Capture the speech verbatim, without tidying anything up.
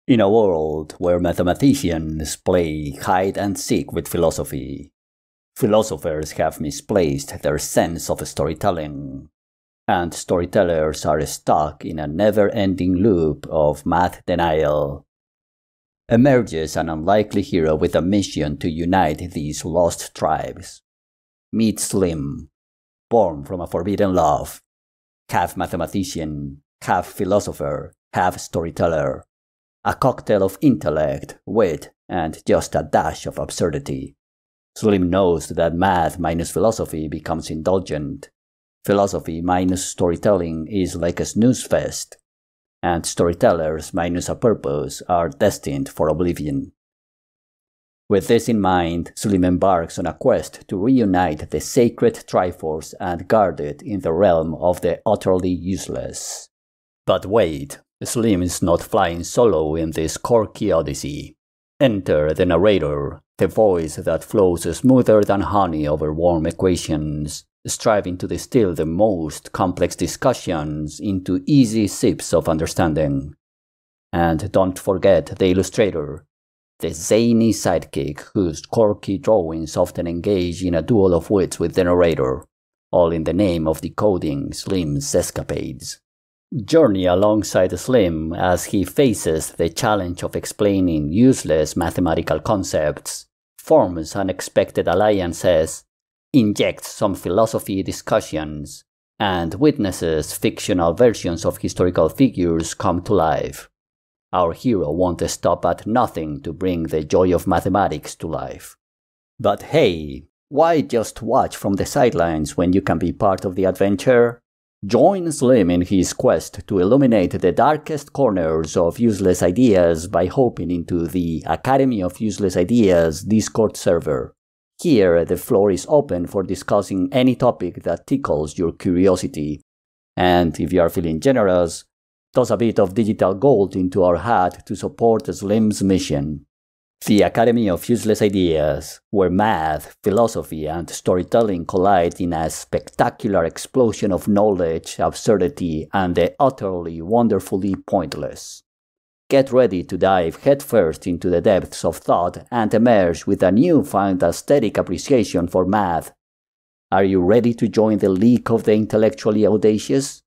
In a world where mathematicians play hide and seek with philosophy, philosophers have misplaced their sense of storytelling, and storytellers are stuck in a never-ending loop of math denial. Emerges an unlikely hero with a mission to unite these lost tribes. Meet Slim, born from a forbidden love, half mathematician, half philosopher, half storyteller. A cocktail of intellect, wit, and just a dash of absurdity. Slim knows that math minus philosophy becomes indulgent. Philosophy minus storytelling is like a snooze fest. And storytellers minus a purpose are destined for oblivion. With this in mind, Slim embarks on a quest to reunite the sacred Triforce and guard it in the realm of the utterly useless. But wait, Slim is not flying solo in this quirky odyssey. Enter the narrator, the voice that flows smoother than honey over warm equations, striving to distill the most complex discussions into easy sips of understanding. And don't forget the illustrator, the zany sidekick whose quirky drawings often engage in a duel of wits with the narrator, all in the name of decoding Slim's escapades. Journey alongside Slim as he faces the challenge of explaining useless mathematical concepts, forms unexpected alliances, injects some philosophy discussions, and witnesses fictional versions of historical figures come to life. Our hero won't stop at nothing to bring the joy of mathematics to life. But hey, why just watch from the sidelines when you can be part of the adventure? Join Slim in his quest to illuminate the darkest corners of useless ideas by hopping into the Academy of Useless Ideas Discord server. Here, the floor is open for discussing any topic that tickles your curiosity. And if you are feeling generous, toss a bit of digital gold into our hat to support Slim's mission. The Academy of Useless Ideas, where math, philosophy, and storytelling collide in a spectacular explosion of knowledge, absurdity, and the utterly wonderfully pointless. Get ready to dive headfirst into the depths of thought and emerge with a newfound aesthetic appreciation for math. Are you ready to join the League of the Intellectually Audacious?